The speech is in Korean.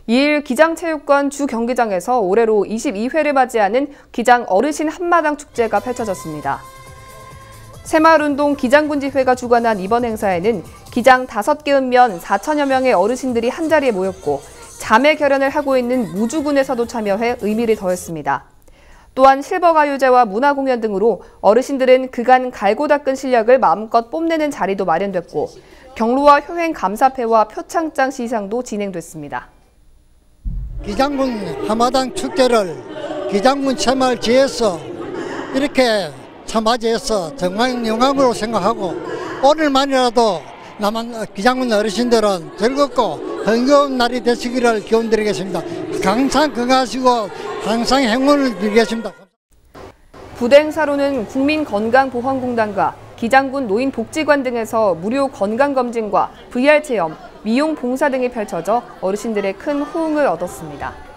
2일 기장체육관 주경기장에서 올해로 22회를 맞이하는 기장 어르신 한마당 축제가 펼쳐졌습니다. 새마을운동 기장군지회가 주관한 이번 행사에는 기장 5개 읍면 4천여 명의 어르신들이 한자리에 모였고 자매 결연을 하고 있는 무주군에서도 참여해 의미를 더했습니다. 또한 실버가요제와 문화공연 등으로 어르신들은 그간 갈고 닦은 실력을 마음껏 뽐내는 자리도 마련됐고 경로와 효행 감사패와 표창장 시상도 진행됐습니다. 기장군 한마당 축제를 기장군 새마을지에서 이렇게 참맞이해서 정말 영광으로 생각하고 오늘만이라도 남한 기장군 어르신들은 즐겁고 흥겨운 날이 되시기를 기원드리겠습니다. 항상 건강하시고 항상 행운을 빌겠습니다. 부대 행사로는 국민건강보험공단과 기장군 노인복지관 등에서 무료 건강검진과 VR 체험, 미용 봉사 등이 펼쳐져 어르신들의 큰 호응을 얻었습니다.